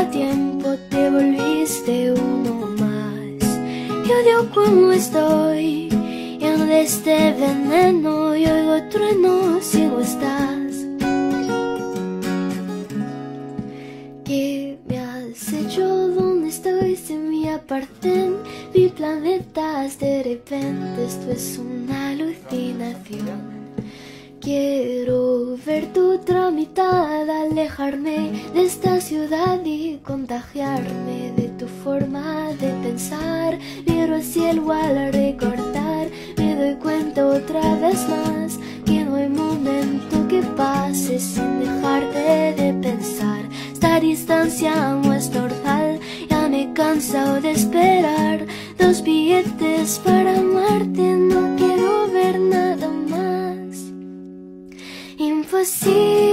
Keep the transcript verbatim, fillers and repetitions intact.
a tiempo te volviste uno más. Y odio cómo estoy lleno de este veneno y oigo trueno si no estás. ¿Qué me has hecho? ¿Dónde estoy? Se me aparten mis planetas. De repente esto es una alucinación. Quiero ver tu otra mitad, alejarme de esta ciudad y contagiarme de tu forma de pensar. Miro el cielo al recordar, me doy cuenta otra vez más que no hay momento que pase sin dejarte de pensar. Esta distancia no es normal, ya me he cansado de esperar. Dos billetes para amarte, no quiero ver nada más. Imposible